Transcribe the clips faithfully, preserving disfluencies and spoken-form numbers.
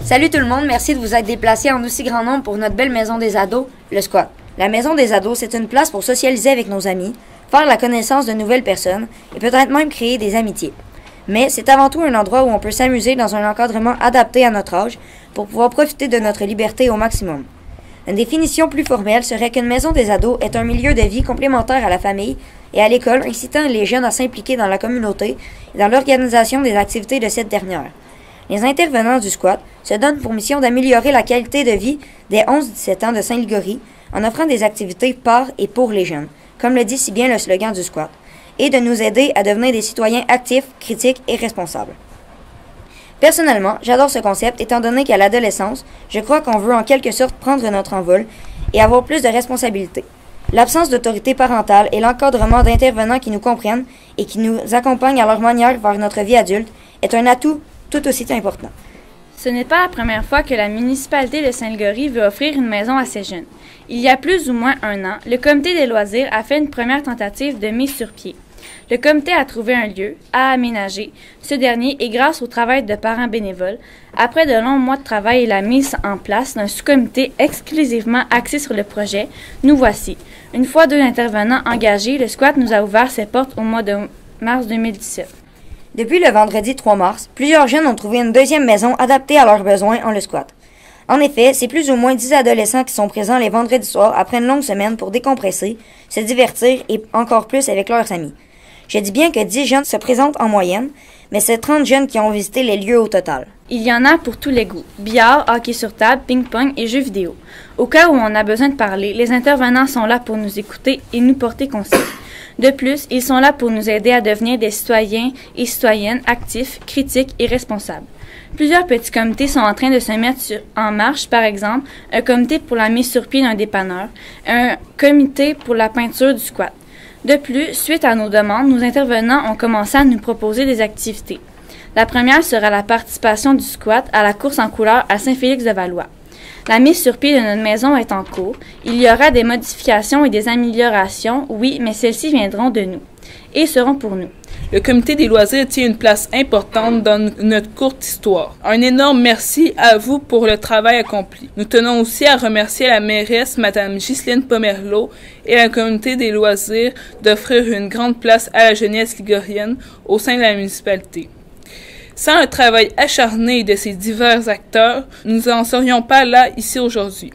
Salut tout le monde, merci de vous être déplacés en aussi grand nombre pour notre belle maison des ados, le squat. La maison des ados, c'est une place pour socialiser avec nos amis, faire la connaissance de nouvelles personnes et peut-être même créer des amitiés. Mais c'est avant tout un endroit où on peut s'amuser dans un encadrement adapté à notre âge pour pouvoir profiter de notre liberté au maximum. Une définition plus formelle serait qu'une maison des ados est un milieu de vie complémentaire à la famille et à l'école, incitant les jeunes à s'impliquer dans la communauté et dans l'organisation des activités de cette dernière. Les intervenants du squat se donnent pour mission d'améliorer la qualité de vie des onze à dix-sept ans de Saint-Ligory en offrant des activités par et pour les jeunes, comme le dit si bien le slogan du squat, et de nous aider à devenir des citoyens actifs, critiques et responsables. Personnellement, j'adore ce concept étant donné qu'à l'adolescence, je crois qu'on veut en quelque sorte prendre notre envol et avoir plus de responsabilités. L'absence d'autorité parentale et l'encadrement d'intervenants qui nous comprennent et qui nous accompagnent à leur manière vers notre vie adulte est un atout tout aussi important. Ce n'est pas la première fois que la municipalité de Saint-Ligory veut offrir une maison à ces jeunes. Il y a plus ou moins un an, le comité des loisirs a fait une première tentative de mise sur pied. Le comité a trouvé un lieu à aménager. Ce dernier, et grâce au travail de parents bénévoles, après de longs mois de travail et la mise en place d'un sous-comité exclusivement axé sur le projet, nous voici. Une fois deux intervenants engagés, le squat nous a ouvert ses portes au mois de mars deux mille dix-sept. Depuis le vendredi trois mars, plusieurs jeunes ont trouvé une deuxième maison adaptée à leurs besoins en le squat. En effet, c'est plus ou moins dix adolescents qui sont présents les vendredis soirs après une longue semaine pour décompresser, se divertir et encore plus avec leurs amis. Je dis bien que dix jeunes se présentent en moyenne, mais c'est trente jeunes qui ont visité les lieux au total. Il y en a pour tous les goûts. Billard, hockey sur table, ping-pong et jeux vidéo. Au cas où on a besoin de parler, les intervenants sont là pour nous écouter et nous porter conseil. De plus, ils sont là pour nous aider à devenir des citoyens et citoyennes actifs, critiques et responsables. Plusieurs petits comités sont en train de se mettre sur, en marche, par exemple, un comité pour la mise sur pied d'un dépanneur, un comité pour la peinture du squat. De plus, suite à nos demandes, nos intervenants ont commencé à nous proposer des activités. La première sera la participation du squat à la course en couleurs à Saint-Félix-de-Valois. La mise sur pied de notre maison est en cours. Il y aura des modifications et des améliorations, oui, mais celles-ci viendront de nous et seront pour nous. Le comité des loisirs tient une place importante dans notre courte histoire. Un énorme merci à vous pour le travail accompli. Nous tenons aussi à remercier la mairesse, Mme Ghislaine Pomerleau, et la communauté des loisirs d'offrir une grande place à la jeunesse ligorienne au sein de la municipalité. Sans un travail acharné de ces divers acteurs, nous n'en serions pas là ici aujourd'hui.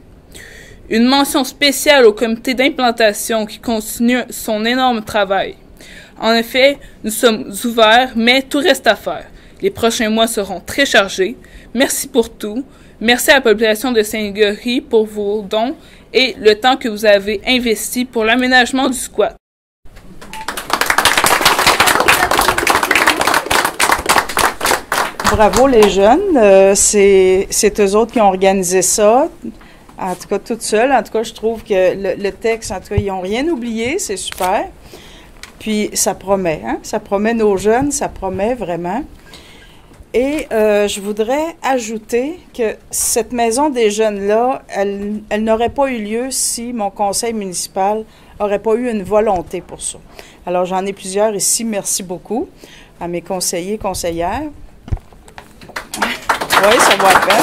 Une mention spéciale au comité d'implantation qui continue son énorme travail. En effet, nous sommes ouverts, mais tout reste à faire. Les prochains mois seront très chargés. Merci pour tout. Merci à la population de Saint-Ligory pour vos dons et le temps que vous avez investi pour l'aménagement du squat. Bravo les jeunes, euh, c'est, c'est eux autres qui ont organisé ça, en tout cas toutes seules. En tout cas, je trouve que le, le texte, en tout cas, ils n'ont rien oublié, c'est super. Puis ça promet, hein? Ça promet nos jeunes, ça promet vraiment. Et euh, je voudrais ajouter que cette maison des jeunes-là, elle, elle n'aurait pas eu lieu si mon conseil municipal n'aurait pas eu une volonté pour ça. Alors j'en ai plusieurs ici, merci beaucoup à mes conseillers, conseillères. Oui, ça va être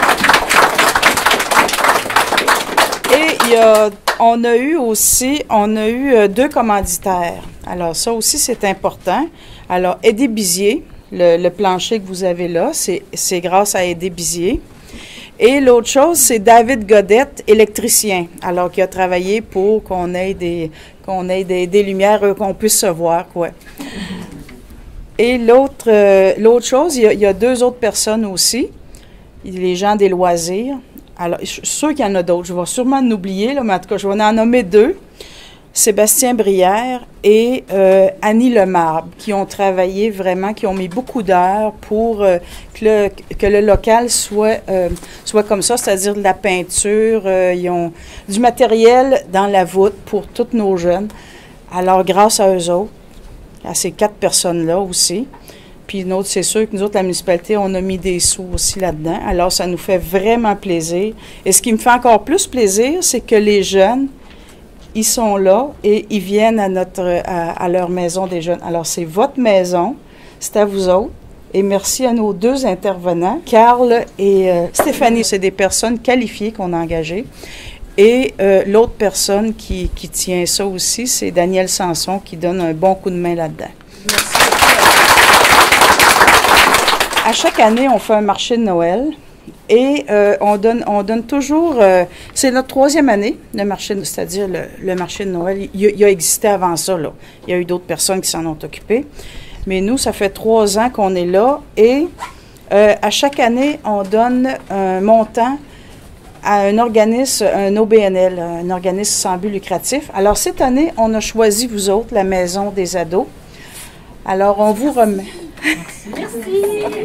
bien. Et il y a, on a eu aussi, on a eu euh, deux commanditaires. Alors ça aussi, c'est important. Alors, Aidé Bizier, le, le plancher que vous avez là, c'est, c'est grâce à Aidé Bizier. Et l'autre chose, c'est David Godette, électricien, alors qui a travaillé pour qu'on ait des, qu'on ait des, des lumières, euh, qu'on puisse se voir, quoi. Et l'autre, euh, l'autre chose, il y, a, il y a deux autres personnes aussi, les gens des loisirs. Alors, je suis sûre qu'il y en a d'autres. Je vais sûrement en oublier, là, mais en tout cas, je vais en nommer deux. Sébastien Brière et euh, Annie Lemarbre, qui ont travaillé vraiment, qui ont mis beaucoup d'heures pour euh, que, le, que le local soit, euh, soit comme ça, c'est-à-dire de la peinture. Euh, ils ont du matériel dans la voûte pour tous nos jeunes. Alors, grâce à eux autres, à ces quatre personnes-là aussi. Puis nous autres, c'est sûr que nous autres, la municipalité, on a mis des sous aussi là-dedans. Alors, ça nous fait vraiment plaisir. Et ce qui me fait encore plus plaisir, c'est que les jeunes, ils sont là et ils viennent à notre à, à leur maison des jeunes. Alors, c'est votre maison, c'est à vous autres. Et merci à nos deux intervenants, Carl et euh, Stéphanie. C'est des personnes qualifiées qu'on a engagées. Et euh, l'autre personne qui, qui tient ça aussi, c'est Daniel Sanson qui donne un bon coup de main là-dedans. Merci. À chaque année, on fait un marché de Noël et euh, on donne on donne toujours, euh, c'est notre troisième année, le marché, c'est-à-dire le, le marché de Noël. Il, il a existé avant ça, là. Il y a eu d'autres personnes qui s'en ont occupées. Mais nous, ça fait trois ans qu'on est là et euh, à chaque année, on donne un montant à un organisme, un O B N L, un organisme sans but lucratif. Alors, cette année, on a choisi, vous autres, la Maison des ados. Alors, on vous remet. Merci.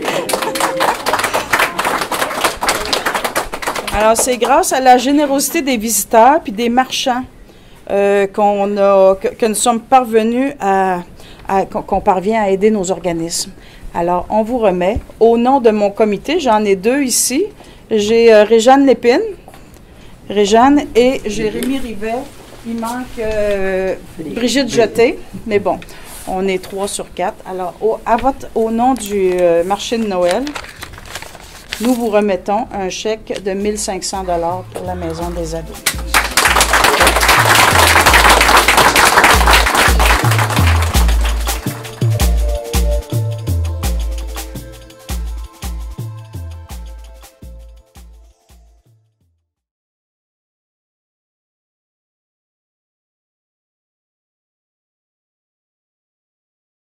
Alors, c'est grâce à la générosité des visiteurs puis des marchands euh, qu'on a, que, que nous sommes parvenus à, à qu'on parvient à aider nos organismes. Alors, on vous remet. Au nom de mon comité, j'en ai deux ici. J'ai euh, Réjeanne Lépine, Réjeanne, et j'ai Rémi Rivet. Il manque euh, Brigitte Jeté, mais bon, on est trois sur quatre. Alors, au, à votre, au nom du euh, marché de Noël, nous vous remettons un chèque de mille cinq cents dollars pour la Maison des ados.